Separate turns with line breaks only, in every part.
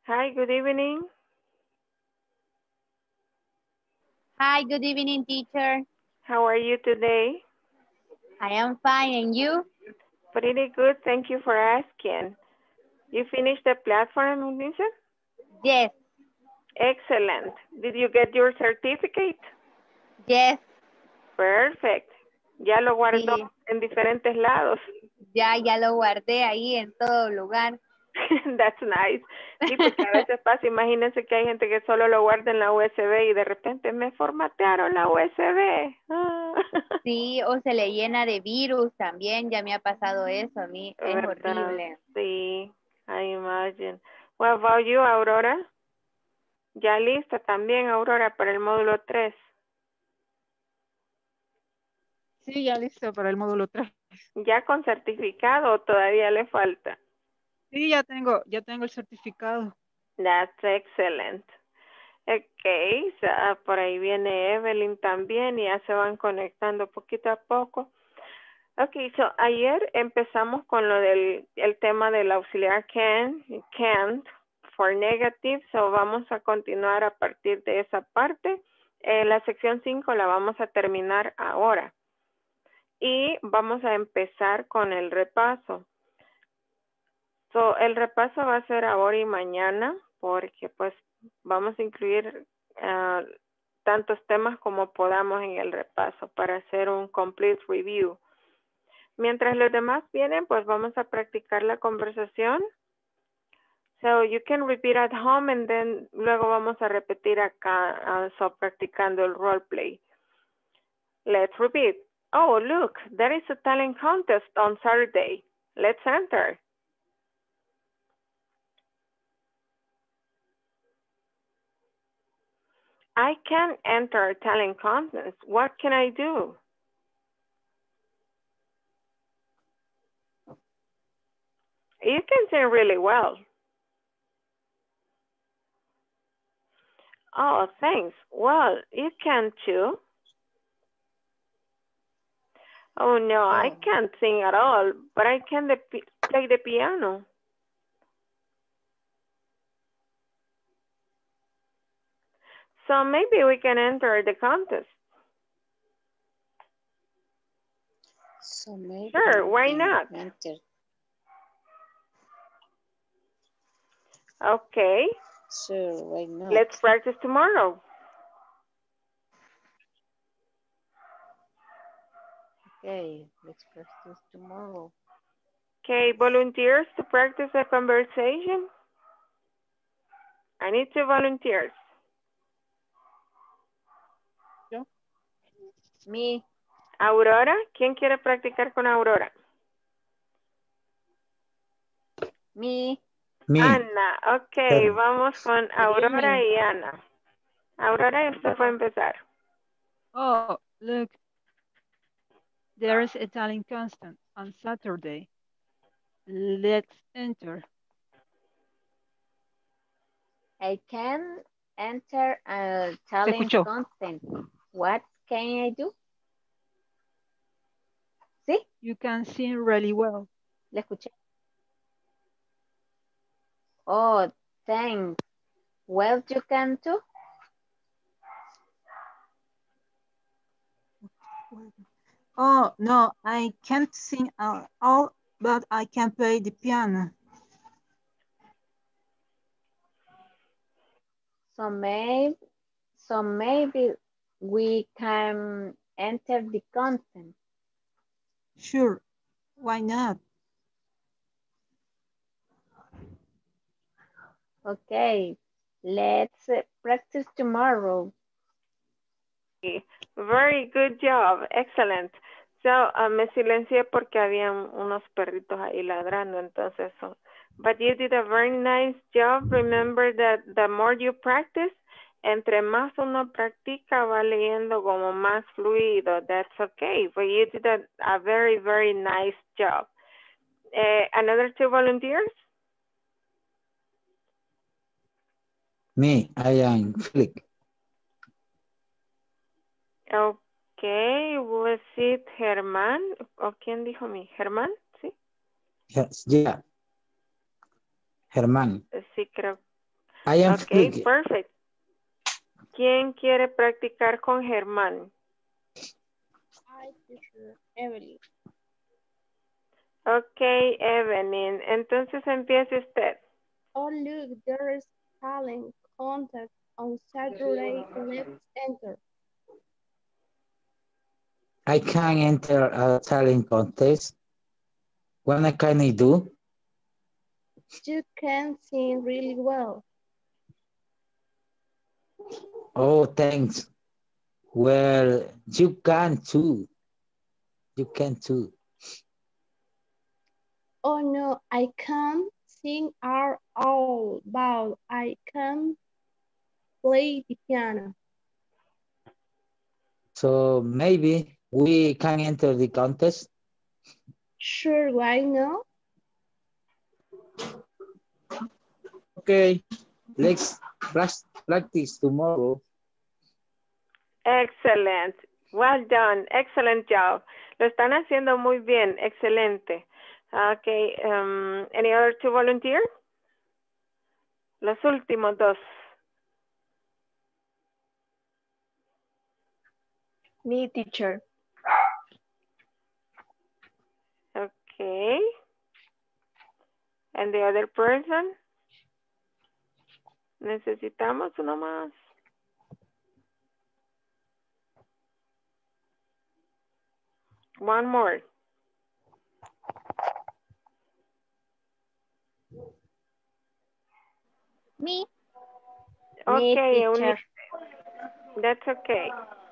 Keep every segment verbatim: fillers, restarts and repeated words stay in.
Hi, good evening.
Hi, good evening, teacher.
How are you today?
I am fine, and you?
Pretty good, thank you for asking. You finished the platform, Lisa?
Yes,
Excellent. Did you get your certificate?
yes,
Perfect. Ya lo guardó
sí.
en diferentes lados.
Ya, ya lo guardé ahí en todo lugar.
That's nice. Sí, porque a veces pasa, imagínense que hay gente que solo lo guarda en la U S B y de repente me formatearon la U S B. Ah.
Sí, o se le llena de virus también, ya me ha pasado eso a mí, es
¿Verdad?
horrible.
Sí, I imagine. What about you, Aurora? Ya lista también, Aurora, para el módulo tres.
Sí, ya listo para el módulo tres.
¿Ya con certificado o todavía le falta?
Sí, ya tengo, ya tengo el certificado.
That's excellent. Ok, so, ah, por ahí viene Evelyn también y ya se van conectando poquito a poco. Ok, so ayer empezamos con lo del el tema del auxiliar can, can't, for negative, so vamos a continuar a partir de esa parte. Eh, la sección cinco la vamos a terminar ahora. Y vamos a empezar con el repaso. So, el repaso va a ser ahora y mañana, porque pues vamos a incluir uh, tantos temas como podamos en el repaso para hacer un complete review. Mientras los demás vienen, pues vamos a practicar la conversación. So you can repeat at home and then luego vamos a repetir acá, uh, so practicando el role play. Let's repeat. Oh, look, there is a talent contest on Saturday. Let's enter. I can enter a talent contest. What can I do? You can sing really well. Oh, thanks. Well, you can too. Oh, no, I
Oh.
can't sing at all, but I can the, play the piano. So maybe we can enter the contest.
So maybe
Sure, why
we
not?
can enter.
Okay.
Sure, why not?
Let's practice tomorrow.
Okay, let's practice tomorrow.
Okay, volunteers to practice a conversation? I need two volunteers.
¿Yo?
Me,
Aurora, ¿quién quiere practicar con Aurora?
me,
Me.
Ana, ok,
Pero,
vamos con Aurora
me.
y Ana. Aurora, usted puede empezar.
Oh, look. There's a talent constant on Saturday. Let's enter.
I can enter a
Se
talent
escuchó.
content. What can I do? ¿Sí?
You can sing really well.
¿Le escuché? Oh, thanks. Well, you can too.
Oh, no, I can't sing at all, but I can play the piano.
So maybe, so maybe we can enter the content.
Sure, why not?
Okay, let's uh, practice tomorrow.
Very good job, excellent. So, uh, me silencié porque habían unos perritos ahí ladrando, entonces, so, but you did a very nice job. Remember that the more you practice, entre más uno practica, va leyendo como más fluido. That's okay, but you did a, a very, very nice job. Uh, another two volunteers?
me, I am Felix.
Okay, was it Germán? ¿O quién dijo mi? ¿Germán? Sí.
Yes, yeah. Germán.
Sí, creo.
I am
Okay,
Felix.
perfect. ¿Quién quiere practicar con Germán?
Hi, teacher Evelyn.
Okay, Evelyn. Entonces empiece usted.
Oh, look, there is talent contest on Saturday. Let's enter.
I can enter a talent contest. What can I do?
You can sing really well.
Oh, thanks. Well, you can too. You can too.
Oh no, I can't sing at all, but I can play the piano.
So maybe we can enter the contest.
Sure, why not?
Okay, let's prac- practice tomorrow.
Excellent. Well done. Excellent job. Lo están haciendo muy bien. Excelente. Okay. Um, any other to volunteer? Los últimos dos.
Me, teacher.
Okay. And the other person? Necesitamos uno más. One more.
Me.
Okay,
Me,
Eunice.
teacher.
That's okay.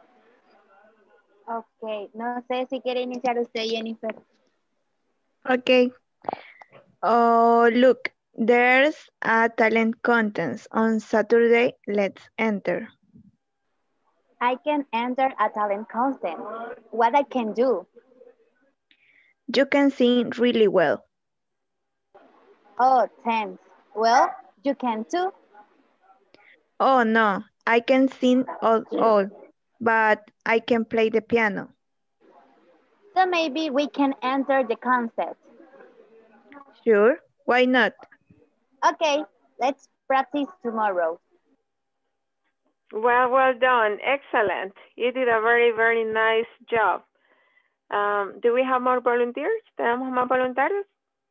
Ok, no sé si quiere iniciar usted, Jennifer.
Okay. Oh, look, there's a talent contest on Saturday. Let's enter.
I can enter a talent contest. What I can do?
You can sing really well.
Oh, thanks. Well, you can too.
Oh no, I can sing all, all, but I can play the piano.
So maybe we can enter the contest.
Sure, why not?
Okay, let's practice tomorrow.
Well, well done. Excellent. You did a very, very nice job. Um, do we have more volunteers? ¿Tenemos más voluntarios?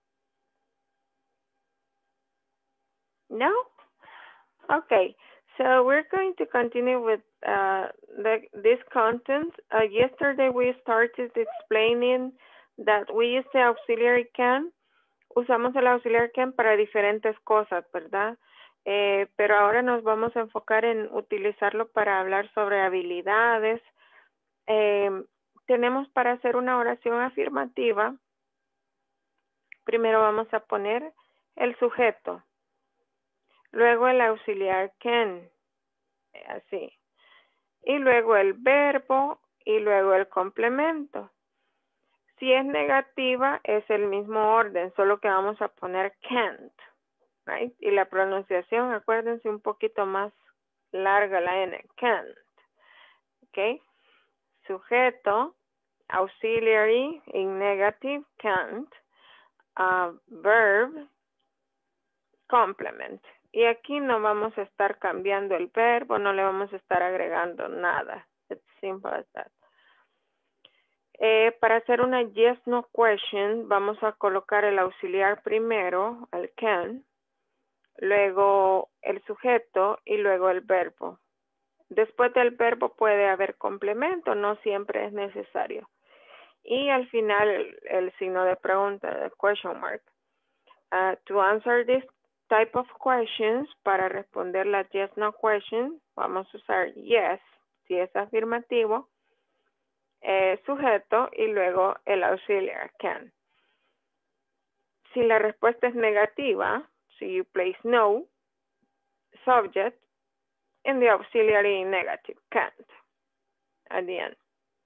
No? Okay. So we're going to continue with uh, the, this content. Uh, yesterday we started explaining that we use the auxiliary can. Usamos el auxiliary can para diferentes cosas, ¿verdad? Eh, pero ahora nos vamos a enfocar en utilizarlo para hablar sobre habilidades. Eh, tenemos para hacer una oración afirmativa. Primero vamos a poner el sujeto. Luego el auxiliar can. Así. Y luego el verbo y luego el complemento. Si es negativa, es el mismo orden, solo que vamos a poner can't. Right? Y la pronunciación, acuérdense, un poquito más larga la N. Can't. ¿Ok? Sujeto, auxiliary, in negative, can't. Uh, verb, complement. Y aquí no vamos a estar cambiando el verbo, no le vamos a estar agregando nada. It's simple as that. Eh, para hacer una yes, no question, vamos a colocar el auxiliar primero, el can, luego el sujeto y luego el verbo. Después del verbo puede haber complemento, no siempre es necesario. Y al final el, el signo de pregunta, el question mark. Uh, to answer this type of questions, para responder la yes, no question, vamos a usar yes, si es afirmativo, eh, sujeto y luego el auxiliar can. Si la respuesta es negativa, so you place no, subject, and the auxiliary negative, can't, at the end.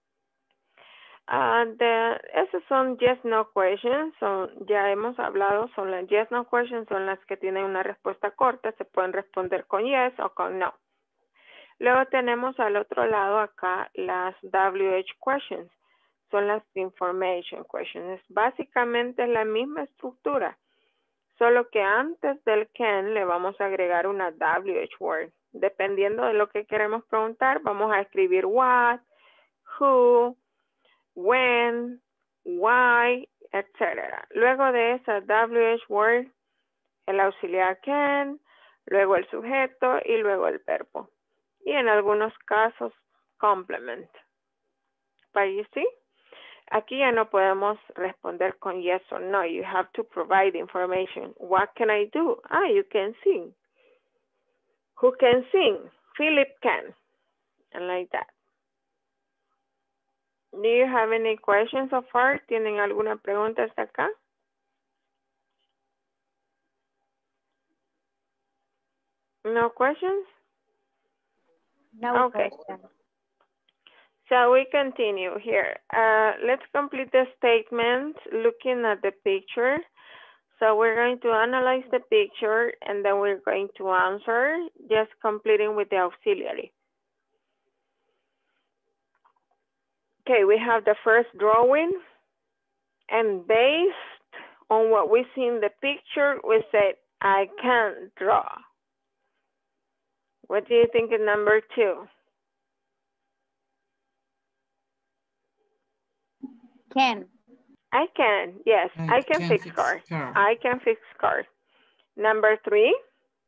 Uh, the, esos son yes, no questions, son, ya hemos hablado, son las yes, no questions, son las que tienen una respuesta corta, se pueden responder con yes o con no. Luego tenemos al otro lado acá las W H questions, son las information questions. Básicamente es la misma estructura, Solo que antes del can le vamos a agregar una W H word. Dependiendo de lo que queremos preguntar, vamos a escribir what, who, when, why, etcétera. Luego de esa W H word, el auxiliar can, luego el sujeto y luego el verbo. Y en algunos casos, complement. But you see? Aquí ya no podemos responder con yes or no. You have to provide information. What can I do? Ah, you can sing. Who can sing? Philip can. And like that. Do you have any questions so far? ¿Tienen alguna pregunta hasta acá? No questions?
No
Okay.
question.
So we continue here. Uh, let's complete the statement looking at the picture. So we're going to analyze the picture and then we're going to answer, just completing with the auxiliary. Okay, we have the first drawing, and based on what we see in the picture, we said, I can't draw. What do you think is number two?
Can.
I can, yes, I, I can, can fix, fix cars. Car. I can fix cars. Number three?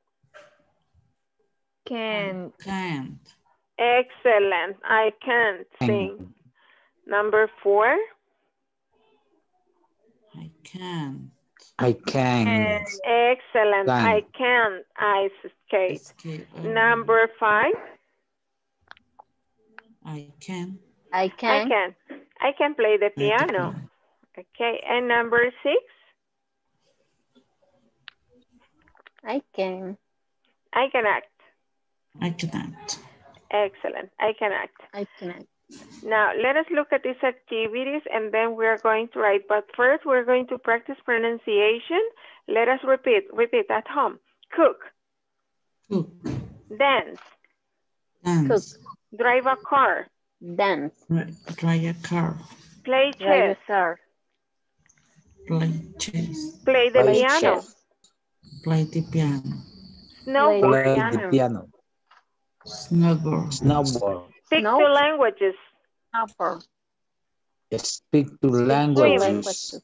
Can.
Can't.
Excellent, I can't sing. Number four?
I can't. I can't.
Excellent, can. I can't ice skate. skate. Oh. Number five?
I can.
I can. I can. I can play the piano. Okay, and number six?
I can.
I can act.
I can act.
Excellent, I can act.
I can act.
Now, let us look at these activities and then we're going to write. But first, we're going to practice pronunciation. Let us repeat, repeat at home. Cook.
Cook.
Dance.
Dance.
Cook.
Drive a car.
Dance.
Drive a car.
Play chess.
Drive a car.
Play chess.
Play the
Play
piano.
Chess.
Play the piano.
Snowboard.
Play the piano. Snowboard. Snowboard.
Speak
Snow.
two languages.
Snowboard.
Speak two languages.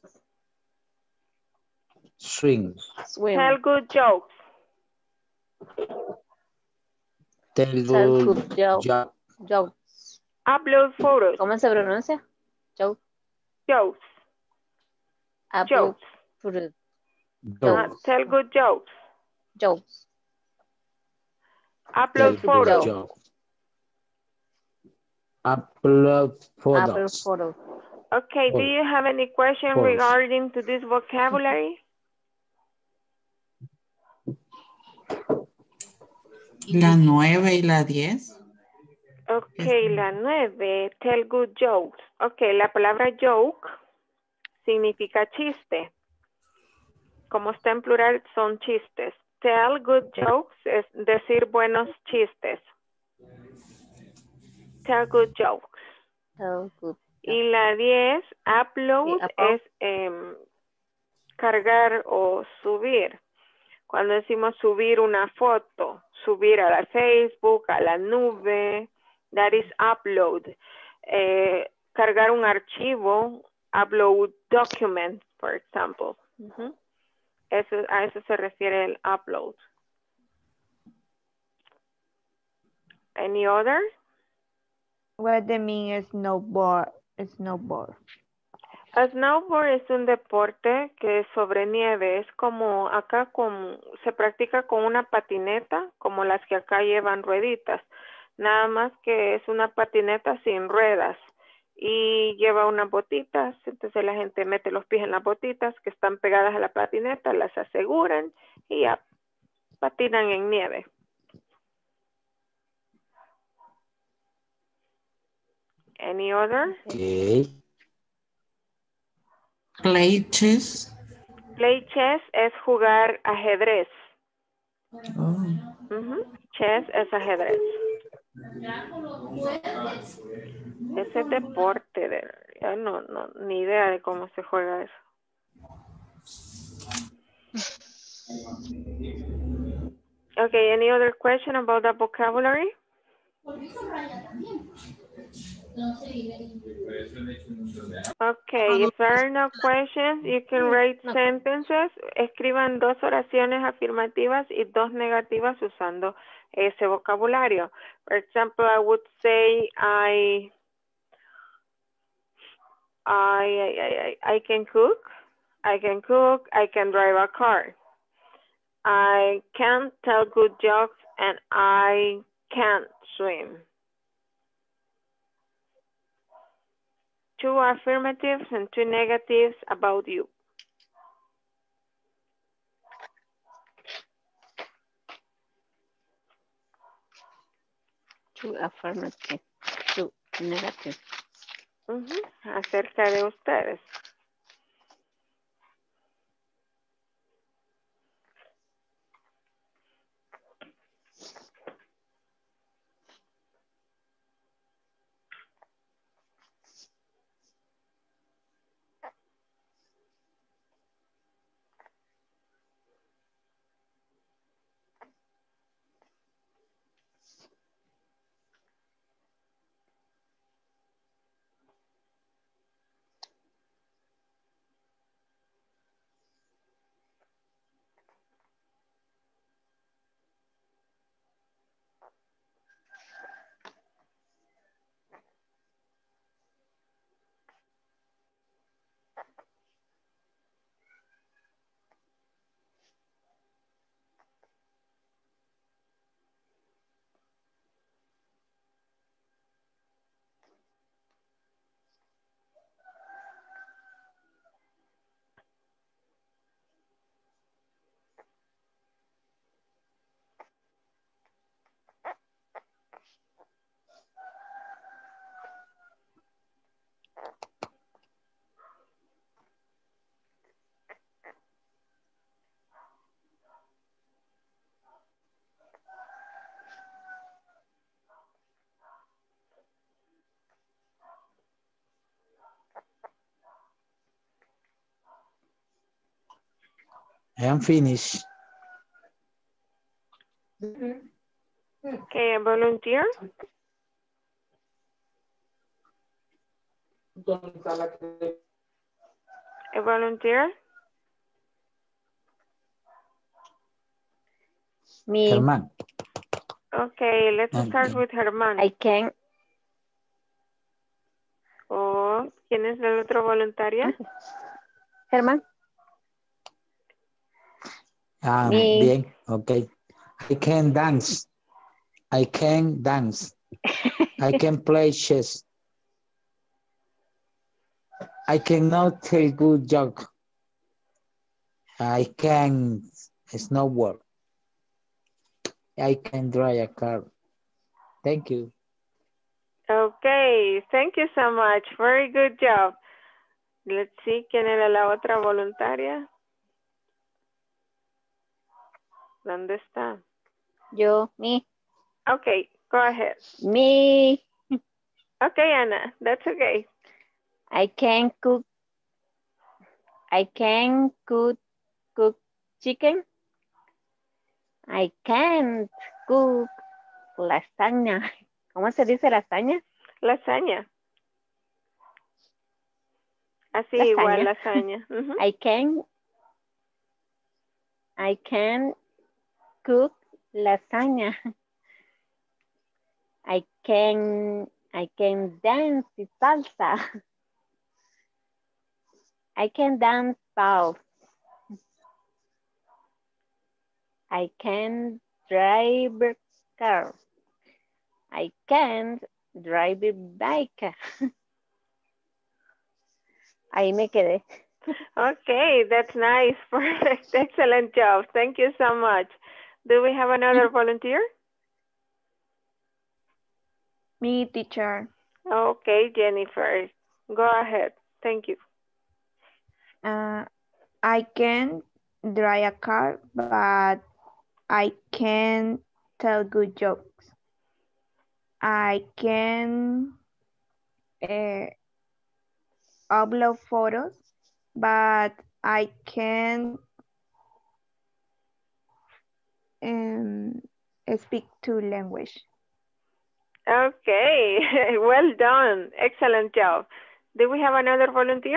Swing.
Swim.
Tell good jokes.
Tell good,
Tell good joke.
joke.
Jokes.
Upload photos.
¿Cómo se pronuncia? Joke.
Jokes.
Upload
Jokes.
photos.
Uh, tell good jokes.
Jokes.
Upload
Tell
photos.
Joke. Upload photos.
Upload photos.
Okay, do you have any question
Photos.
regarding to this vocabulary?
La nueve y la diez.
Okay, la nueve, tell good jokes. Okay, la palabra joke significa chiste. Como está en plural, son chistes. Tell good jokes es decir buenos chistes. Tell good jokes.
Tell good.
Y la diez, upload,
Sí, upload.
es eh, cargar o subir. Cuando decimos subir una foto, subir a la Facebook, a la nube, that is upload. Eh, cargar un archivo, upload document, for example. Uh-huh. Eso, a eso se refiere el upload. Any other?
What the mean is snowboard? Snowboard.
A snowboard es un deporte que es sobre nieve. Es como acá con, se practica con una patineta, como las que acá llevan rueditas. Nada más que es una patineta sin ruedas. Y lleva unas botitas, entonces la gente mete los pies en las botitas que están pegadas a la patineta, las aseguran y ya patinan en nieve. Any other?
Okay. Play chess.
Play chess es jugar ajedrez.
Oh.
Uh-huh. Chess es ajedrez. Ese deporte, de, yo no, no, ni idea de cómo se juega eso. Okay, any other question about the vocabulary? Okay, if there are no questions, you can write sentences. Escriban dos oraciones afirmativas y dos negativas usando ese vocabulario. For example, I would say I, I, I, I, I can cook. I can cook. I can drive a car. I can tell good jokes and I can't swim. Two affirmatives and two negatives about you.
Two affirmative, two negative.
Uh-huh. Acerca de ustedes.
I am finished.
Okay, a volunteer? A volunteer?
Me,
Germán.
Okay, let's start
Okay.
with Germán.
I can,
Oh, ¿quién es el otro voluntario?
Germán,
Ah,
Me.
bien, okay. I can dance. I can dance. I can play chess. I cannot tell good joke. I can snowboard. I can drive a car. Thank you.
Okay, thank you so much. Very good job. Let's see, ¿quién era la otra voluntaria? ¿Dónde está?
yo, me,
Okay, go ahead.
me,
Okay, Anna, that's okay.
I can cook, I can cook, cook chicken. I can't cook lasaña. ¿Cómo se dice lasaña?
Lasaña. Así
Lasaña.
igual, lasaña. Ujú.
I can, I can cook lasagna. I can, I can dance salsa. I can dance salsa. I can drive a car. I can't drive a bike. Ahí me quedé.
Okay, that's nice. Perfect. Excellent job. Thank you so much. Do we have another volunteer?
Me, teacher.
Okay, Jennifer. Go ahead. Thank you.
Uh, I can drive a car, but I can tell good jokes. I can uh, upload photos, but I can um, speak two language.
Okay, well done. Excellent job. Do we have another volunteer?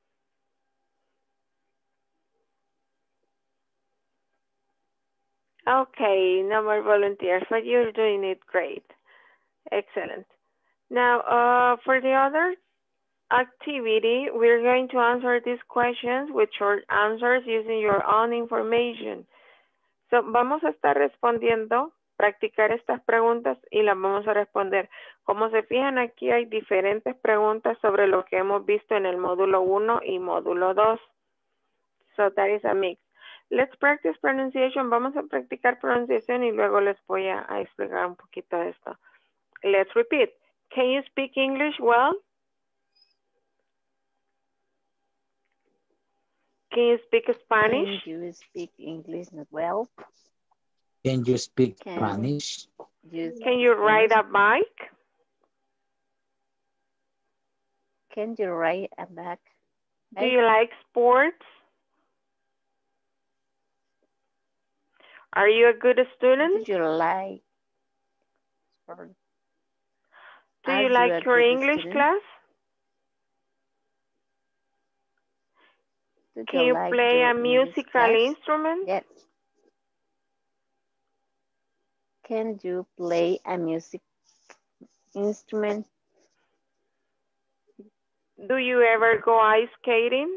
Okay, no more volunteers, but you're doing it great. Excellent. Now, uh, for the other activity, we're going to answer these questions with short answers using your own information. So, vamos a estar respondiendo, practicar estas preguntas y las vamos a responder. Como se fijan, aquí hay diferentes preguntas sobre lo que hemos visto en el módulo uno y módulo dos. So, that is a mix. Let's practice pronunciation. Vamos a practicar pronunciación y luego les voy a, a explicar un poquito de esto. Let's repeat. Can you speak English well? Can you speak Spanish?
Can you speak English well?
Can you speak
Can
Spanish?
You
Can you ride a bike?
Can you ride a bike?
Do you like sports? Are you a good student?
Do you like sport?
Do
Are
you
you
like
a
your
good
English
student?
class?
Do
Can you
like
play
your
a
English
musical
class?
instrument?
Yes. Can you play a music instrument?
Do you ever go ice skating?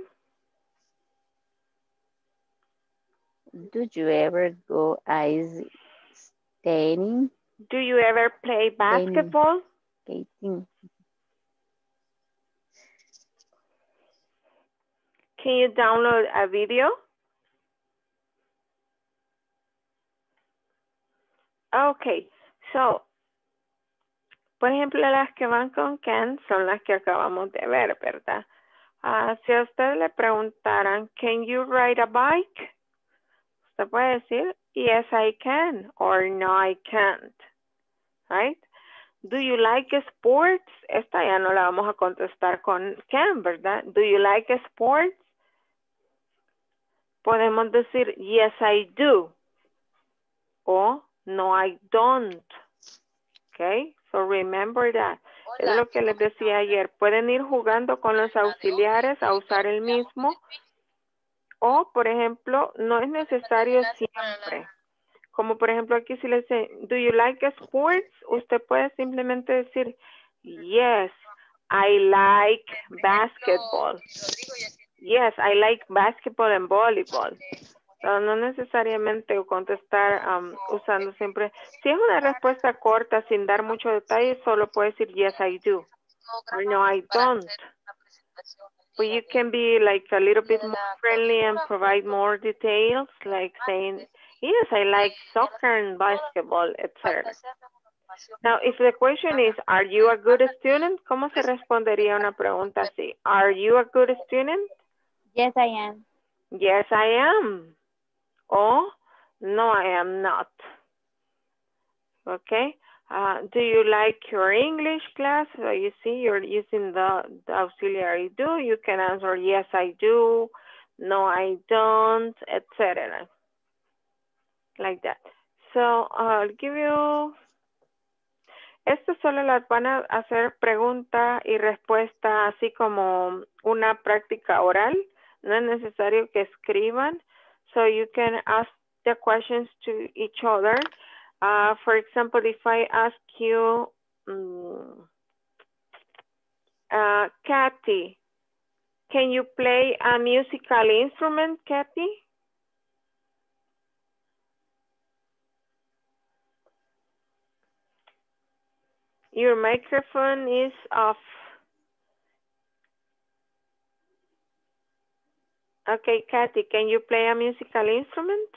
Do you ever go ice skating?
Do you ever play basketball?
Skating.
Can you download a video? Okay, so, por ejemplo, las que van con can son las que acabamos de ver, ¿verdad? Uh, si a usted le preguntaran, can you ride a bike? Usted puede decir, yes, I can, or no, I can't, right? Do you like sports? Esta ya no la vamos a contestar con can, ¿verdad? Do you like sports? Podemos decir, yes, I do, o no, I don't, okay? So remember that. Es lo que les decía ayer. Pueden ir jugando con los auxiliares a usar el mismo. O, por ejemplo, no es necesario siempre. Como por ejemplo aquí si le dice, do you like sports? Usted puede simplemente decir, yes, I like basketball. Yes, I like basketball and volleyball. So, no necesariamente contestar um, usando siempre. Si es una respuesta corta sin dar mucho detalle, solo puede decir, yes, I do. Or no, I don't. But you can be like a little bit more friendly and provide more details, like saying, yes, I like soccer and basketball, et cetera. Now, if the question is, are you a good student? ¿Cómo se respondería una pregunta así? Are you a good student?
Yes, I am.
Yes, I am. Or, no, I am not. Okay. Uh, do you like your English class? So you see, you're using the, the auxiliary do. You can answer, yes, I do. No, I don't, et cetera. Like that. So I'll give you... Estas solo las van a hacer pregunta y respuesta, así como una práctica oral. No es necesario que escriban. So you can ask the questions to each other. Uh, for example, if I ask you, um, uh, Kathy, can you play a musical instrument, Kathy? Your microphone is off. Okay, Kathy, can you play a musical instrument?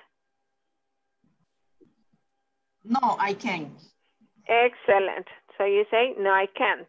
No, I can't.
Excellent. So you say, no, I can't.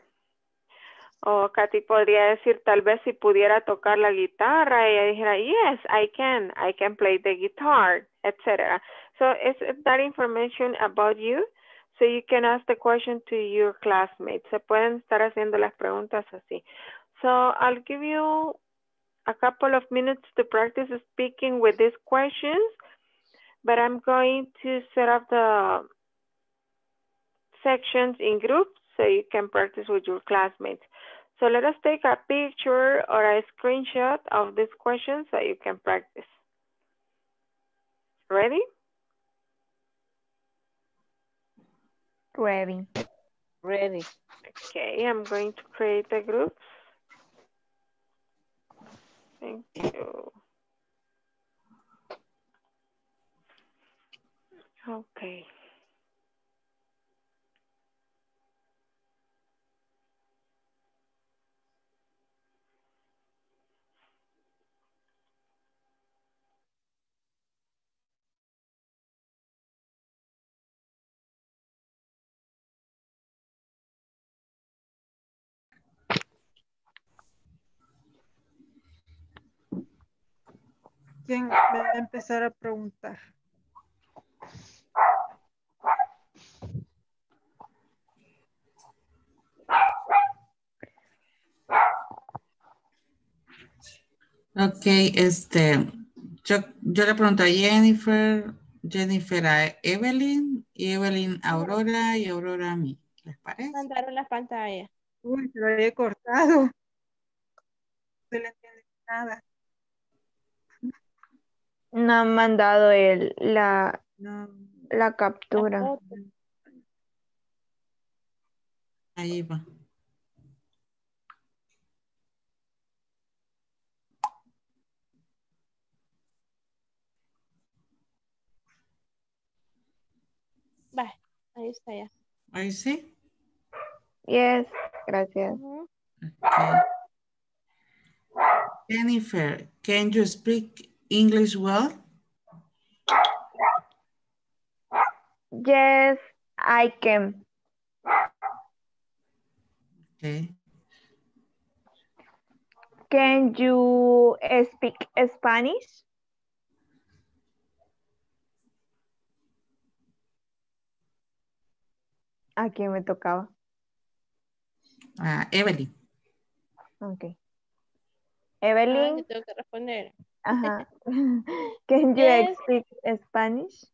O Kathy podría decir, tal vez si pudiera tocar la guitarra, ella dijera, yes, I can. I can play the guitar, et cetera. So it's that information about you. So you can ask the question to your classmates. Se pueden estar haciendo las preguntas así. So I'll give you a couple of minutes to practice speaking with these questions. but I'm going to set up the sections in groups so you can practice with your classmates. So let us take a picture or a screenshot of this question so you can practice. Ready?
Ready.
Ready.
Okay, I'm going to create a group. Thank you. Okay.
¿Quién va a empezar a preguntar?
Ok, este, yo, yo le pregunto a Jennifer, Jennifer a Evelyn, y Evelyn a Aurora y Aurora a mí. ¿Les parece?
Mandaron las pantallas.
Uy, se lo había cortado. No se le entiende nada.
No han mandado el, la,
No.
la captura.
La foto.
Ahí va.
Va, ahí está ya.
Ahí sí.
Yes, gracias.
Ujú.
Okay. Jennifer, can you speak English well?
Yes, I can.
Okay.
Can you speak Spanish? ¿A quién me tocaba?
Ah, Evelyn.
Okay.
Ah,
Evelyn,
yo tengo que responder.
ajá. Can you
Yes.
speak Spanish?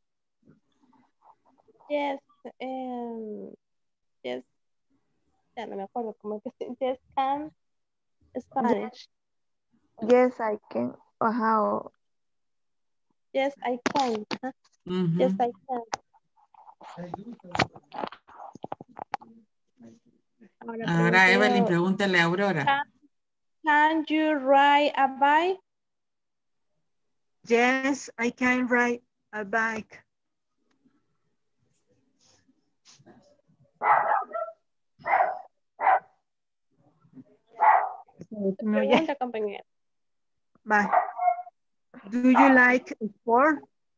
Yes. em, yes. Ya no me acuerdo cómo que se Yes, can Spanish.
Yes, I can. Ajá. o-
Yes, I can. Ajá.
Ujú.
Yes, I can. Ahora
Ahora
pregunto
Evelyn,
yo,
pregúntale a Aurora.
Can, can you ride a bike?
Yes, I can ride a bike. No, ya.
Pregunta, compañero.
Va. Do you like sport?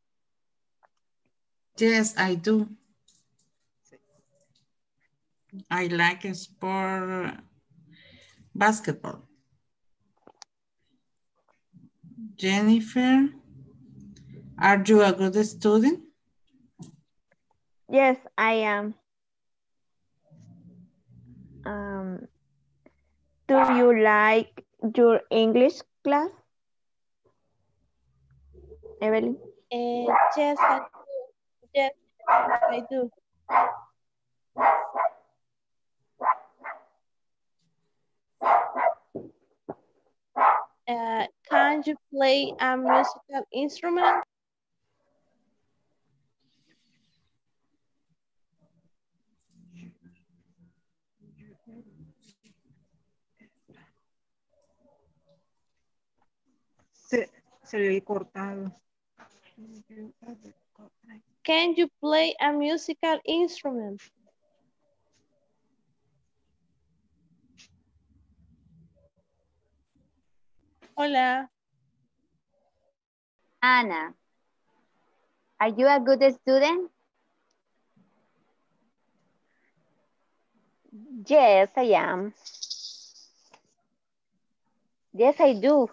Yes, I do. I like sport basketball. Jennifer, are you a good student?
Yes, I am. Um, do you like your English class? Evelyn?
Eh, yes, I do. Yes, I do. Uh, can you play a musical instrument?
Se, se le había cortado.
Can you play a musical instrument? Hola.
Anna, are you a good student?
Yes, I am. Yes, I do.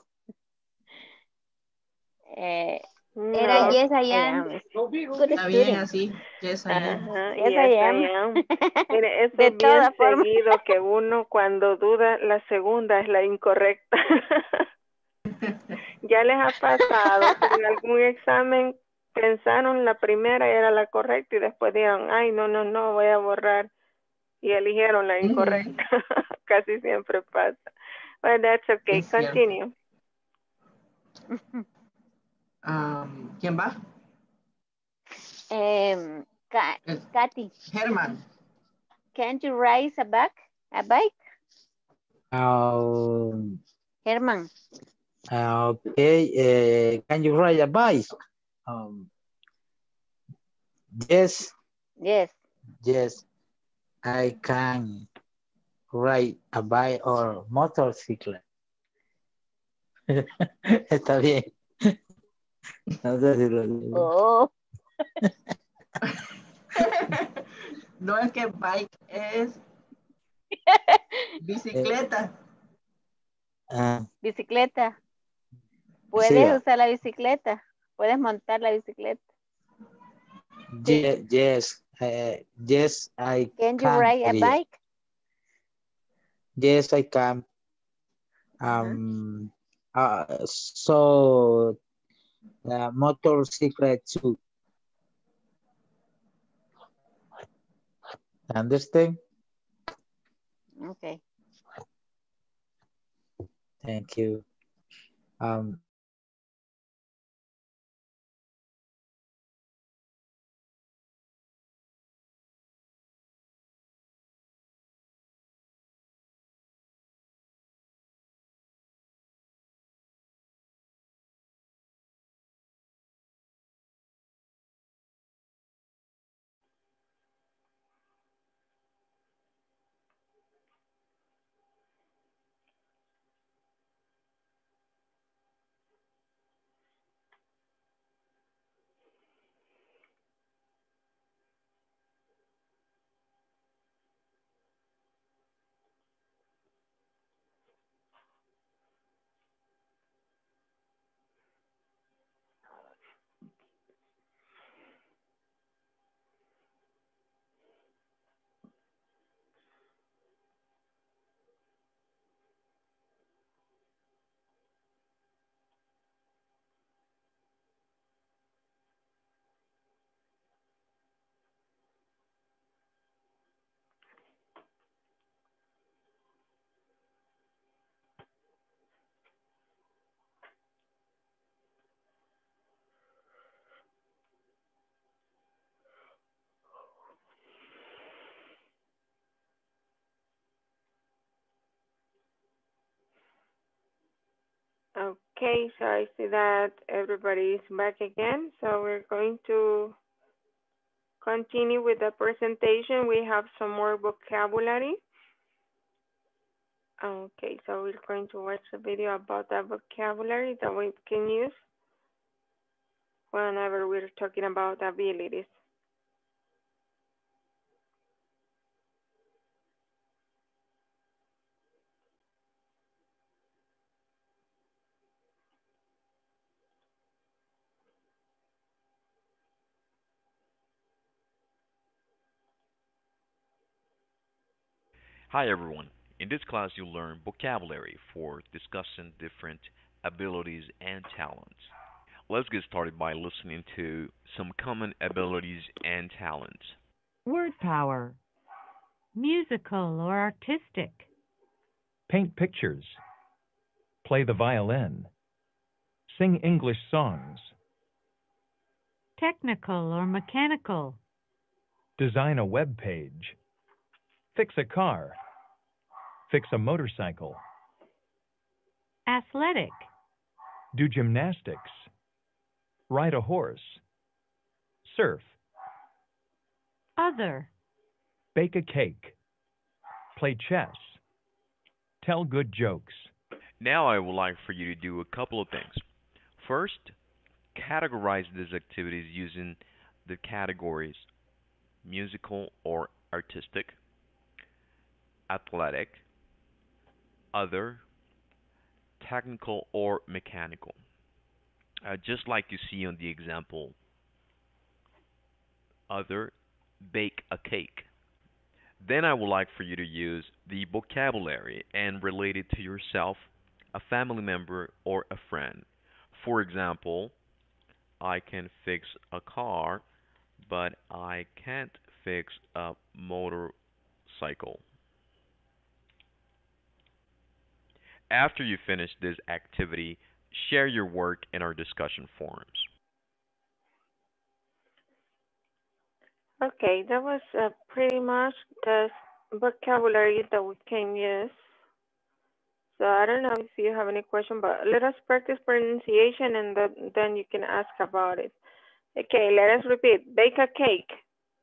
Eh,
Era
No.
yes, I
I
am.
am. Good
Está bien
student.
así. Yes, I am.
Ajá,
Yes,
yes,
I
I
am.
am. Mire, eso
De
es bien
todas formas.
seguido que uno cuando duda la segunda es la incorrecta. ¿Ya les ha pasado que en algún examen pensaron la primera era la correcta y después dijeron, ay, no, no, no, voy a borrar. Y eligieron la incorrecta. Casi siempre pasa. But that's okay.
Es cierto.
Continue.
Um, ¿Quién va?
Um, Ka
Es-
Katy,
Herman.
can't you raise a bike? A bike?
Um,
Herman,
okay, uh, can you ride a bike? Um, yes,
yes.
yes, I can ride a bike or motorcycle. Está bien. No sé si lo digo.
Oh,
No es que bike es bicicleta.
Ah,
bicicleta. Puedes
sí,
usar la bicicleta. Puedes montar la bicicleta.
ye- yes, uh, yes, I
Can you
can.
ride a
Maria.
bike?
Yes, I can. Um, uh, so, uh, motorcycle too. Understand?
Okay.
Thank you. Um,
Okay, so I see that everybody is back again. So we're going to continue with the presentation. We have some more vocabulary. Okay, so we're going to watch a video about the vocabulary that we can use whenever we're talking about abilities.
Hi everyone. In this class you'll learn vocabulary for discussing different abilities and talents. Let's get started by listening to some common abilities and talents.
Word power. Musical or artistic.
Paint pictures. Play the violin. Sing English songs.
Technical or mechanical.
Design a web page. Fix a car. Fix a motorcycle.
Athletic.
Do gymnastics. Ride a horse. Surf.
Other.
Bake a cake. Play chess. Tell good jokes.
Now I would like for you to do a couple of things. First, categorize these activities using the categories musical or artistic, athletic, other, technical or mechanical. Uh, just like you see on the example, other, bake a cake. Then I would like for you to use the vocabulary and relate it to yourself, a family member, or a friend. For example, I can fix a car, but I can't fix a motorcycle. After you finish this activity, share your work in our discussion forums.
Okay, that was uh, pretty much the vocabulary that we can use. So I don't know if you have any question, but let us practice pronunciation and the, then you can ask about it. Okay, let us repeat. Bake a cake.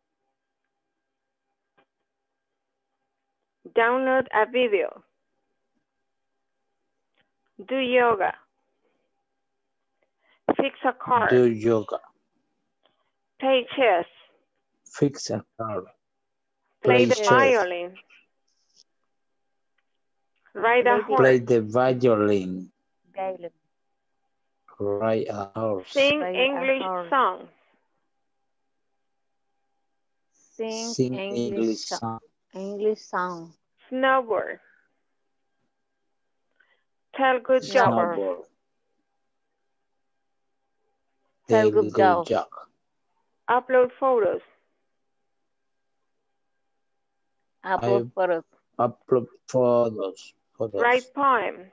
Download a video. Do yoga. Fix a car.
Do yoga.
Play chess.
Fix a car.
Play
Play
the
chess.
violin. Ride a horse.
Play the violin.
Violin.
Ride a horse.
Sing
Ride a
English
horse.
songs.
Sing,
Sing
English,
English
song.
song.
English song.
Snowboard. Tell good jokes.
Snowboard.
Tell
Tell
good
good
jokes.
joke.
Upload photos.
Upload
I
photos.
upload photos. Photos.
Write poems.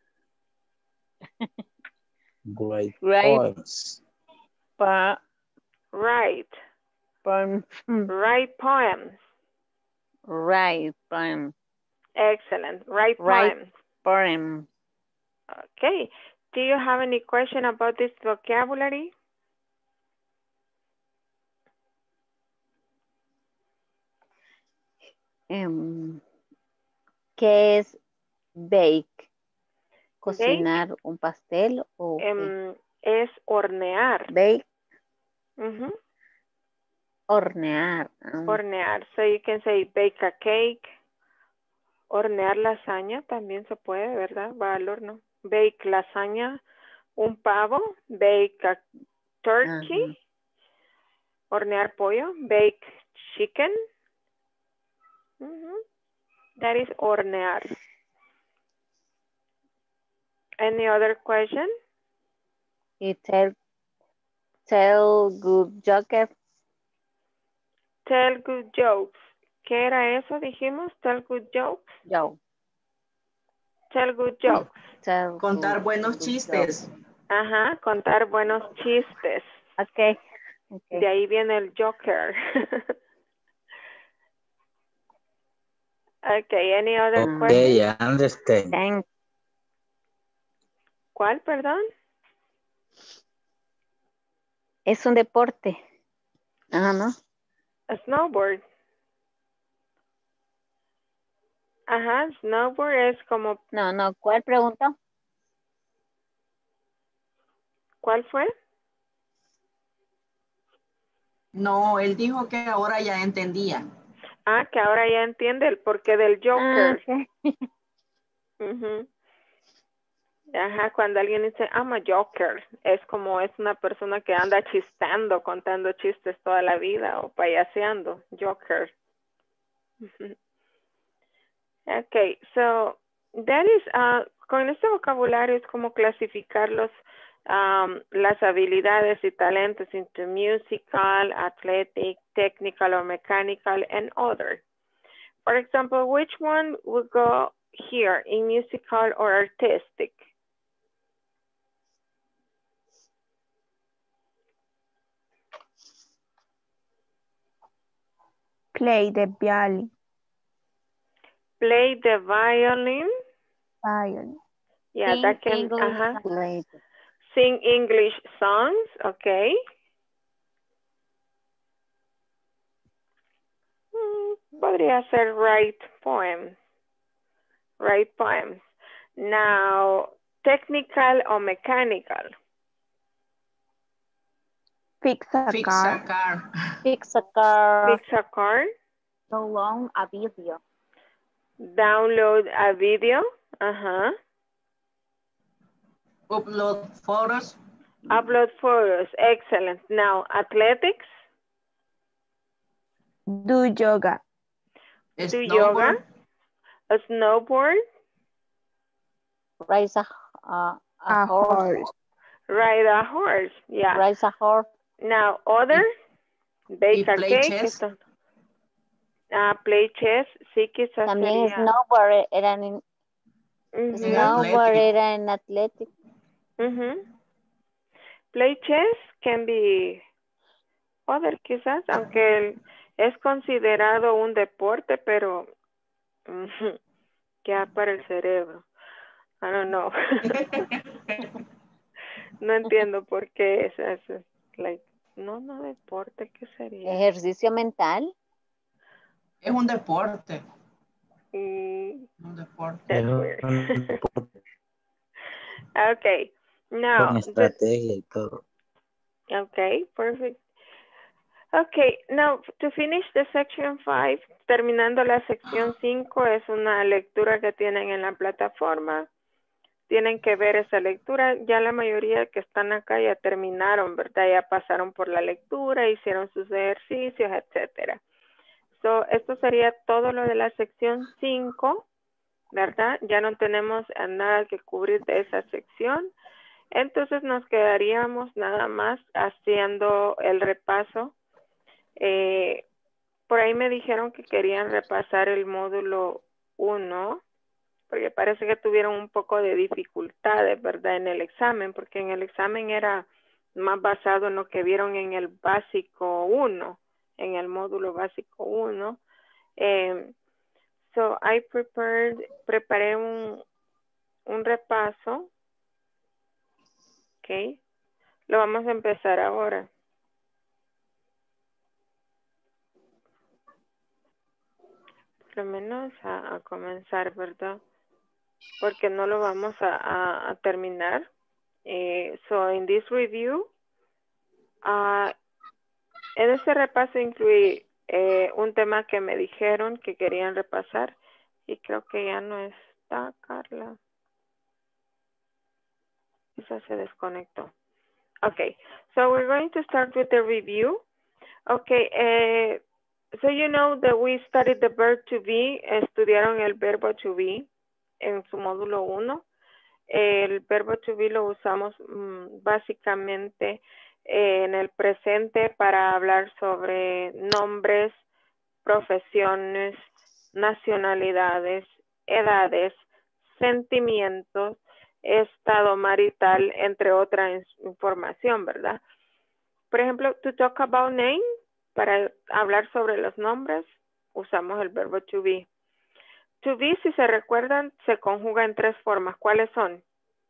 Great
Write
poems.
pa
Write.
poem.
Write poems.
Write poem.
Excellent. Write
Write
poems.
poem.
Okay. Do you have any question about this vocabulary?
Um, ¿Qué es bake? ¿Cocinar un pastel o qué?
Um, es hornear.
Bake,
Ujú.
hornear. um,
Hornear. So you can say bake a cake. Hornear lasaña también se puede, ¿verdad? Va al horno. Bake lasaña. Un pavo. Bake a turkey.
Ajá.
Hornear pollo. Bake chicken. Ujú. That is hornear. Any other question?
Y tell, tell good jokes.
Tell good jokes. ¿Qué era eso? Dijimos, tell good jokes.
Yo.
Tell good jokes.
Tell
Contar
good-
buenos
good
chistes.
jokes.
Ajá, contar buenos chistes.
Okay. Okay.
De ahí viene el joker. Okay, any other question?
Okay, I understand.
Thank-
¿Cuál, perdón?
Es un deporte. Ajá, ¿no?
A snowboard. Ajá, snowboard es como,
No, no. ¿Cuál pregunta?
¿cuál fue?
No, él dijo que ahora ya entendía.
Ah, que ahora ya entiende el porqué del
Ah,
joker.
ok.
Ujú. Ajá, cuando alguien dice, I'm a joker, es como es una persona que anda chistando, contando chistes toda la vida o payaseando, joker. Ujú. Okay, so that is, uh, con este vocabulario es como clasificar los, um, las habilidades y talentos into musical, athletic, technical or mechanical, and other. For example, which one would go here in musical or artistic?
Play the violin.
Play the violin.
Violin.
Yeah,
Sing
that can,
English
uh-huh.
songs.
Sing English songs, okay. Mm, podría ser write poems. Write poems. Now, technical or mechanical?
Fix a
Fix
car.
a car.
Fix a car.
Fix a car.
Download a video.
Download a video. Uh-huh.
Upload photos.
Upload photos. Excellent. Now, athletics.
Do yoga.
Do
Snowboard.
yoga. A snowboard.
Raise a, uh, a
A
horse.
horse.
Ride a horse, yeah.
Rides a horse.
Now, other, bake a
play
cake.
chess.
Esto. Ah, play chess, sí, quizás
También
sería.
snowboard era en,
Ujú.
snowboard era en athletic.
Ujú. Play chess can be other, quizás, aunque el- es considerado un deporte, pero ujú, ya para el cerebro. I don't know. No entiendo por qué es eso. Like, no, no deporte, ¿qué sería?
Ejercicio mental.
Es un deporte.
Mm,
Un deporte.
that's
Es
weird.
un deporte
Okay, now,
con
the,
estrategia y todo.
okay, perfect. Okay, now to finish the section five, terminando la sección cinco, es una lectura que tienen en la plataforma. Tienen que ver esa lectura. Ya la mayoría que están acá ya terminaron, ¿verdad? Ya pasaron por la lectura, hicieron sus ejercicios, etcétera. So, esto sería todo lo de la sección cinco, ¿verdad? Ya no tenemos nada que cubrir de esa sección. Entonces nos quedaríamos nada más haciendo el repaso. Eh, por ahí me dijeron que querían repasar el módulo uno, porque parece que tuvieron un poco de dificultades, ¿verdad? En el examen, porque en el examen era más basado en lo que vieron en el básico uno, en el módulo básico uno. Eh, so, I prepared, preparé un, un repaso. Ok. Lo vamos a empezar ahora. Por lo menos a, a comenzar, ¿verdad? Porque no lo vamos a, a, a terminar. Eh, so, in this review, uh, en este repaso incluí eh, un tema que me dijeron que querían repasar y creo que ya no está, Carla. Quizás se desconectó. Okay, so we're going to start with the review. Okay, eh, so you know that we studied the verb to be, estudiaron el verbo to be en su módulo uno. El verbo to be lo usamos mmm, básicamente eh, en el presente para hablar sobre nombres, profesiones, nacionalidades, edades, sentimientos, estado marital, entre otra información, ¿verdad? Por ejemplo, to talk about name, para hablar sobre los nombres, usamos el verbo to be. To be, si se recuerdan, se conjuga en tres formas. ¿Cuáles son?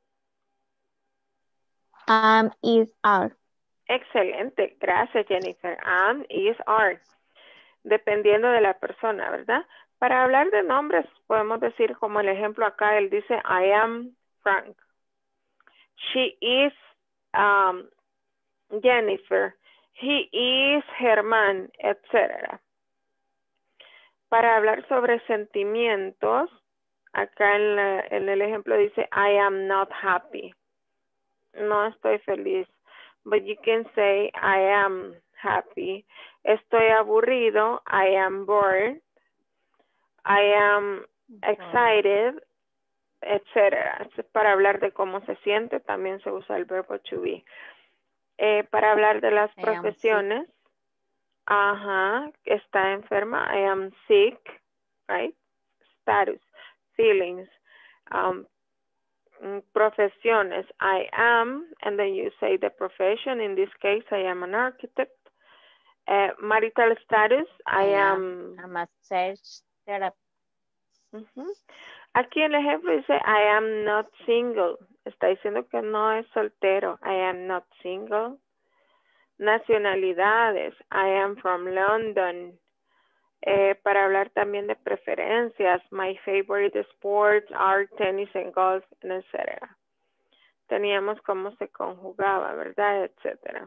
Am, is, are.
Excelente, gracias Jennifer. Am, is, are. Dependiendo de la persona, ¿verdad? Para hablar de nombres, podemos decir como el ejemplo acá, él dice, I am Frank. She is um, Jennifer. He is Germán, etcétera. Para hablar sobre sentimientos, acá en, la, en el ejemplo dice, I am not happy. No estoy feliz. But you can say, I am happy. Estoy aburrido. I am bored. I am excited, etcétera. Para hablar de cómo se siente, también se usa el verbo to be. Eh, para hablar de las
I
profesiones, ajá, está enferma. I am sick, right? Status, feelings, um, profesiones. I am, and then you say the profession. In this case, I am an architect. Uh, marital status, I, I am...
I'm a search therapist.
Uh-huh. Aquí el ejemplo dice, I am not single. Está diciendo que no es soltero. I am not single. Nacionalidades, I am from London. Eh, para hablar también de preferencias, my favorite sports are tennis and golf, etcétera. Teníamos cómo se conjugaba, ¿verdad? Etcétera.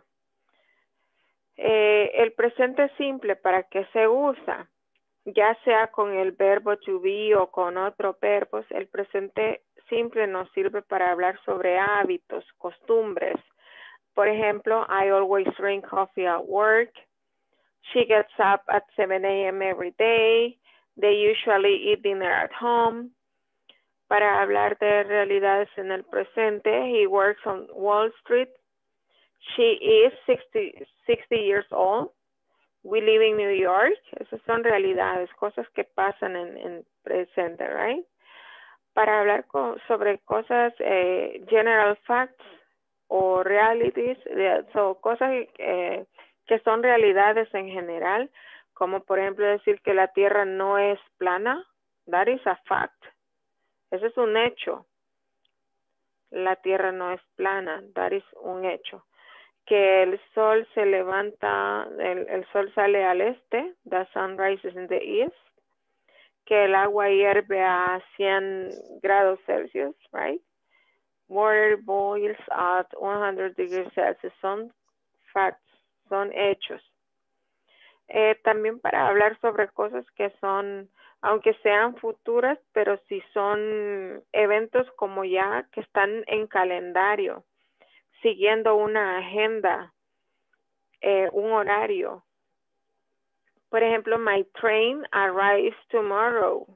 Eh, el presente simple, ¿para qué se usa? Ya sea con el verbo to be o con otros verbos, el presente simple nos sirve para hablar sobre hábitos, costumbres. Por ejemplo, I always drink coffee at work. She gets up at seven a m every day. They usually eat dinner at home. Para hablar de realidades en el presente, he works on Wall Street. She is sixty, sixty years old. We live in New York. Esas son realidades, cosas que pasan en, en presente, right? Para hablar co sobre cosas, eh, general facts o realities, de, so, cosas eh, que son realidades en general, como por ejemplo decir que la Tierra no es plana. That is a fact. Ese es un hecho. La Tierra no es plana. That is un hecho. Que el sol se levanta, el, el sol sale al este. The sun rises in the east. Que el agua hierve a cien grados Celsius, right? Water boils at one hundred degrees Celsius. Son facts, son hechos. Eh, también para hablar sobre cosas que son, aunque sean futuras, pero si son eventos como ya que están en calendario, siguiendo una agenda, eh, un horario. Por ejemplo, my train arrives tomorrow.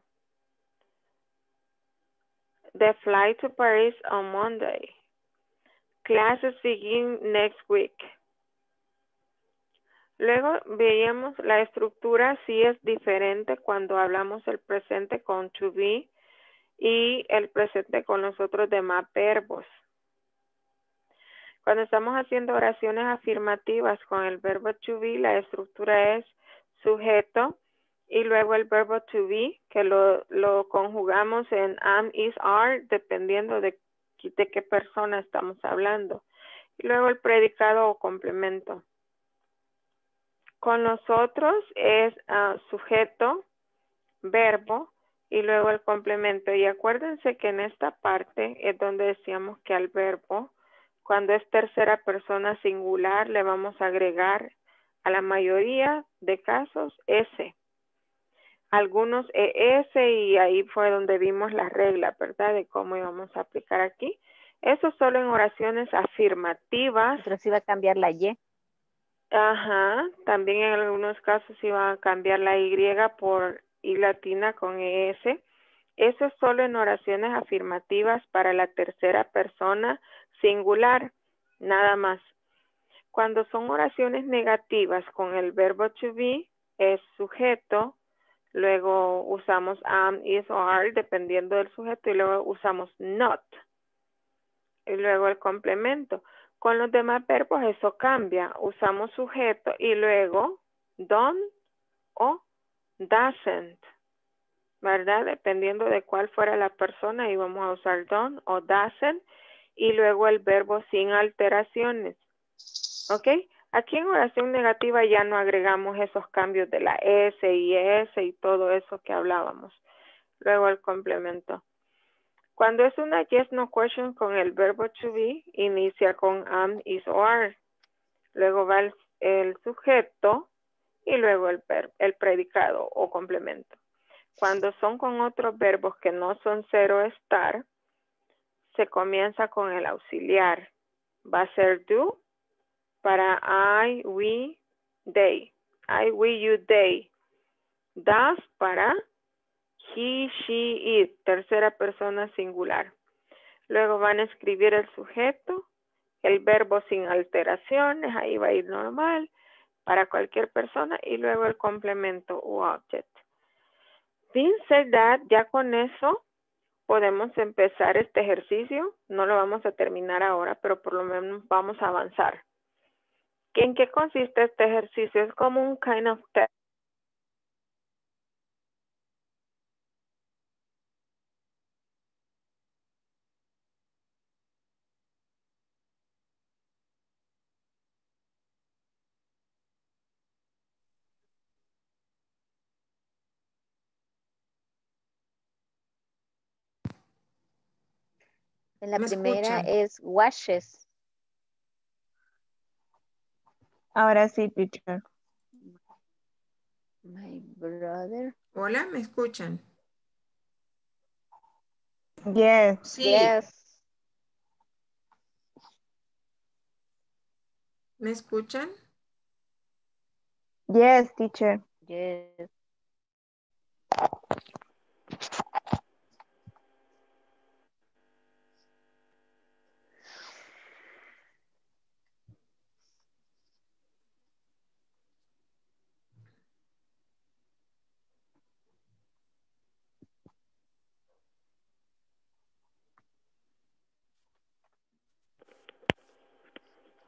The flight to Paris on Monday. Classes begin next week. Luego veíamos la estructura sí es diferente cuando hablamos el presente con to be y el presente con los otros demás verbos. Cuando estamos haciendo oraciones afirmativas con el verbo to be, la estructura es sujeto y luego el verbo to be, que lo, lo conjugamos en am, is, are, dependiendo de, de qué persona estamos hablando. Y luego el predicado o complemento. Con nosotros es uh, sujeto, verbo y luego el complemento. Y acuérdense que en esta parte es donde decíamos que al verbo, cuando es tercera persona singular, le vamos a agregar a la mayoría de casos S. Algunos E S y ahí fue donde vimos la regla, ¿verdad? De cómo íbamos a aplicar aquí. Eso solo en oraciones afirmativas.
Pero sí va a cambiar la Y.
Ajá, también en algunos casos iba a cambiar la Y por I latina con E S. Eso es solo en oraciones afirmativas para la tercera persona singular, nada más. Cuando son oraciones negativas con el verbo to be, es sujeto, luego usamos am, is o are, dependiendo del sujeto, y luego usamos not. Y luego el complemento. Con los demás verbos eso cambia. Usamos sujeto y luego don't o doesn't, ¿verdad? Dependiendo de cuál fuera la persona, íbamos a usar don't o doesn't y luego el verbo sin alteraciones. ¿Ok? Aquí en oración negativa ya no agregamos esos cambios de la S y S y todo eso que hablábamos. Luego el complemento. Cuando es una yes no question con el verbo to be, inicia con am, is o are. Luego va el, el sujeto y luego el, verbo, el predicado o complemento. Cuando son con otros verbos que no son ser o estar, se comienza con el auxiliar. Va a ser do para I, we, they. I, we, you, they. Does para he, she, it, tercera persona singular. Luego van a escribir el sujeto, el verbo sin alteraciones, ahí va a ir normal para cualquier persona y luego el complemento o object. Being said that, ya con eso podemos empezar este ejercicio. No lo vamos a terminar ahora, pero por lo menos vamos a avanzar. ¿En qué consiste este ejercicio? Es como un kind of test.
En la
¿Me
primera
escuchan?
es washes.
Ahora sí, teacher.
My brother.
Hola, ¿me escuchan?
Yes.
Sí.
Yes.
¿Me escuchan?
Yes, teacher.
Yes.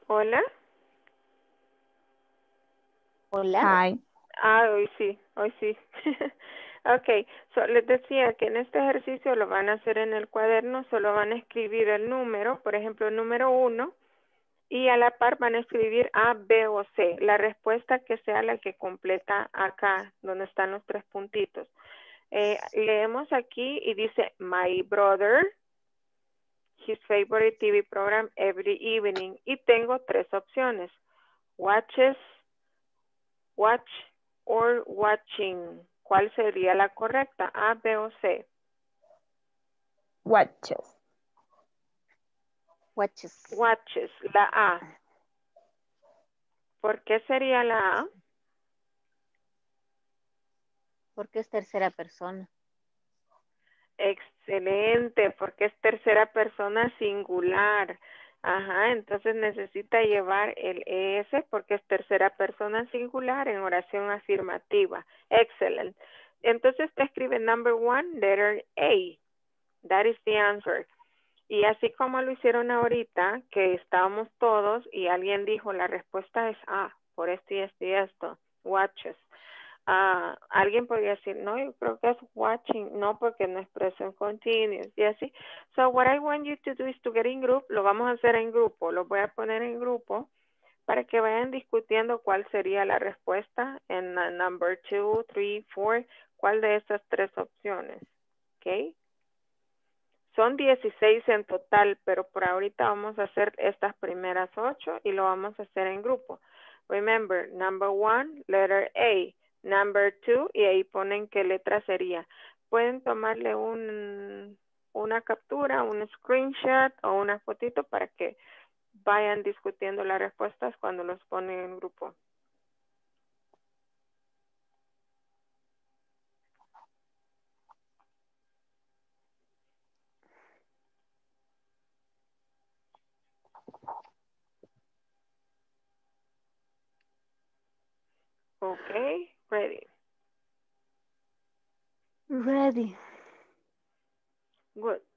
Hola.
Hola.
Hi.
Ah, hoy sí, hoy sí. Ok, so, les decía que en este ejercicio lo van a hacer en el cuaderno, solo van a escribir el número, por ejemplo, el número uno, y a la par van a escribir A, B o C, la respuesta que sea la que completa acá, donde están los tres puntitos. Eh, leemos aquí y dice, my brother, his favorite T V program every evening, y tengo tres opciones, watches, watch, or watching. ¿Cuál sería la correcta? A, B o C.
Watches. Watches.
Watches, la A. ¿Por qué sería la A?
Porque es tercera persona.
Excelente, porque es tercera persona singular. Ajá, entonces necesita llevar el E S porque es tercera persona singular en oración afirmativa. Excellent. Entonces te escribe number one, letter A. That is the answer. Y así como lo hicieron ahorita, que estábamos todos y alguien dijo la respuesta es A, por esto y esto y esto, watches. Uh, alguien podría decir, no, yo creo que es watching, no, porque no es present continuous, y así. So what I want you to do is to get in group, lo vamos a hacer en grupo, lo voy a poner en grupo para que vayan discutiendo cuál sería la respuesta en uh, number two, three, four, cuál de estas tres opciones, ¿ok? Son dieciséis en total, pero por ahorita vamos a hacer estas primeras ocho y lo vamos a hacer en grupo. Remember, number one, letter A. Number two, y ahí ponen qué letra sería. Pueden tomarle un, una captura, un screenshot o una fotito para que vayan discutiendo las respuestas cuando los ponen en grupo. Okay, ready.
Ready.
Good.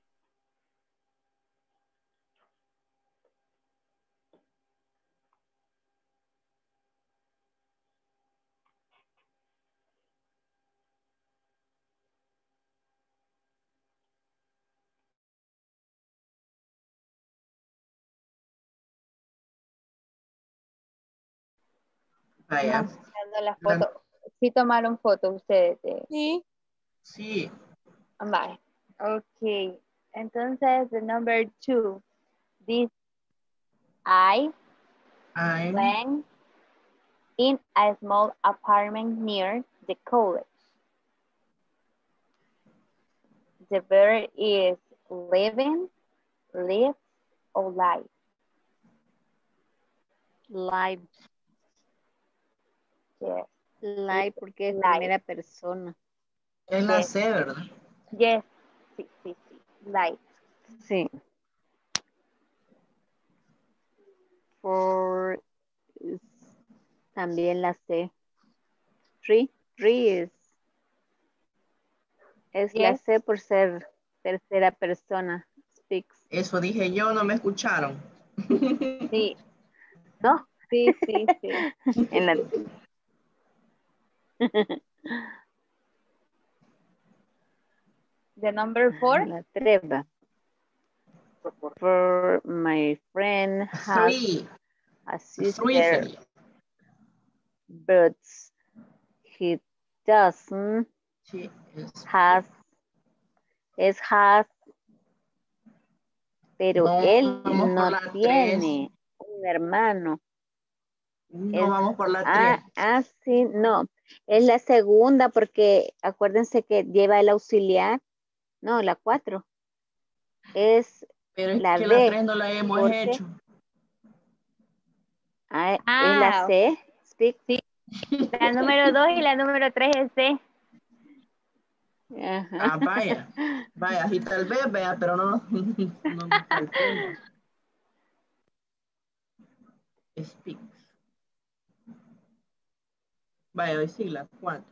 Vaya.
Mostrando la foto. Sí tomaron foto ustedes. De...
Sí. Sí.
Vale. Ok. Entonces, the number two. This I
I'm
went in a small apartment near the college. The verb is living, live, or live.
Live.
Yes.
Live porque es
Live.
primera persona.
Es la
Yes.
C, ¿verdad?
Yes. Sí, sí, sí. Live.
Sí. For is también la C. Three. Three es, es la
Yes.
C por ser tercera persona. Speaks.
Eso dije yo, no me escucharon.
Sí.
¿No?
Sí, sí, sí.
En la...
The number four.
La treva. For my friend has
Three.
a
Three
sister,
sería.
but he doesn't
Sí, es.
has, es has, pero
No,
él
vamos
no
por la
tiene un hermano.
No
Es,
vamos por la
ah,
tres.
ah, sí, no. Es la segunda porque acuérdense que lleva el auxiliar. No, la cuatro. Es
Pero es
la
que
D.
la tres no la hemos
porque,
hecho.
ah,
Ah,
es la C. Speak.
sí. La número dos y la número tres es C.
Ajá.
Ah, vaya. Vaya, así tal vez, vea, pero no, no me faltemos. Speak. Vaya, hoy sí, la cuatro.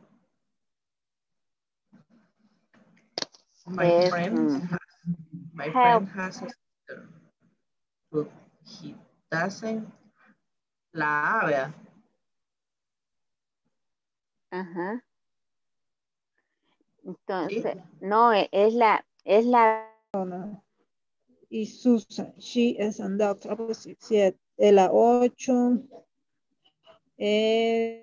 My
Es,
friend
mm,
has, my
help.
friend has a sister, but he doesn't. La A, vea.
Ajá. Entonces, no, e- es la, es la.
Y Susan, she is on the opposite side. De la ocho. Eh,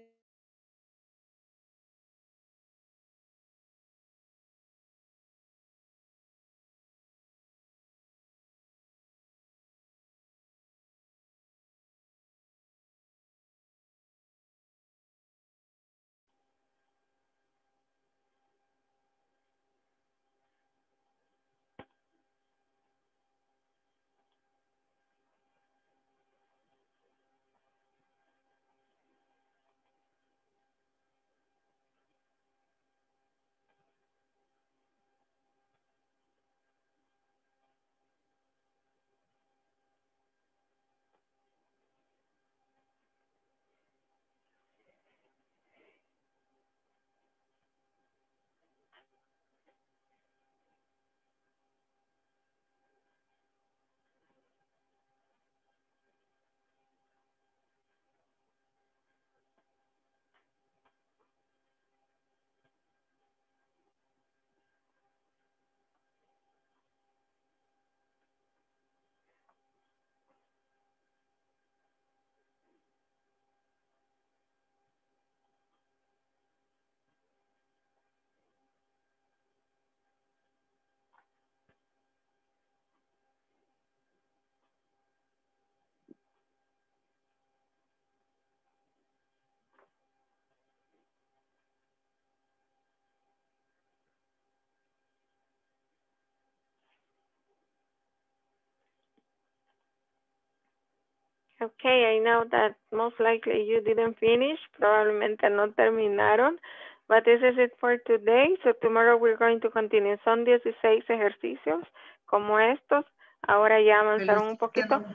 Okay, I know that most likely you didn't finish, probablemente no terminaron, but this is it for today. So tomorrow we're going to continue. Son dieciséis ejercicios como estos. Ahora ya avanzaron un poquito.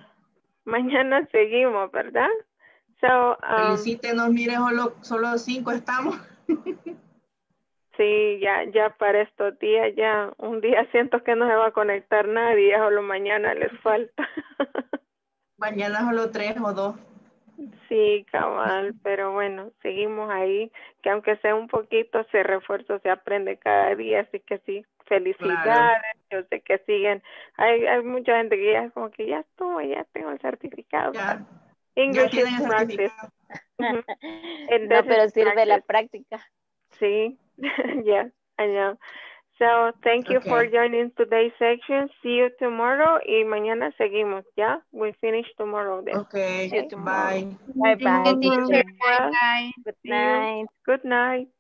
Mañana seguimos, ¿verdad? So, um,
Felicítenos, mire, solo, solo cinco estamos.
sí, ya, ya para estos días, ya un día siento que no se va a conectar nadie, solo mañana les falta.
Mañana solo tres o dos.
Sí, cabal, pero bueno, seguimos ahí, que aunque sea un poquito, se refuerzo, se aprende cada día, así que sí, felicidades,
Claro.
yo sé que siguen, hay, hay mucha gente que ya es como que ya estuvo, ya tengo el certificado.
Ya,
English
ya tienen
is
el
practice.
certificado.
Ujú. And
No,
this
pero
is
sirve la
practice.
práctica.
Sí, yeah, I know. So, thank you for
Okay.
joining today's section. See you tomorrow y mañana seguimos, ¿ya? We finish tomorrow then.
Okay,
See you tomorrow.
bye.
Bye bye,
Thank you,
teacher.
teacher.
Bye.
Good
See you.
night.
Good night.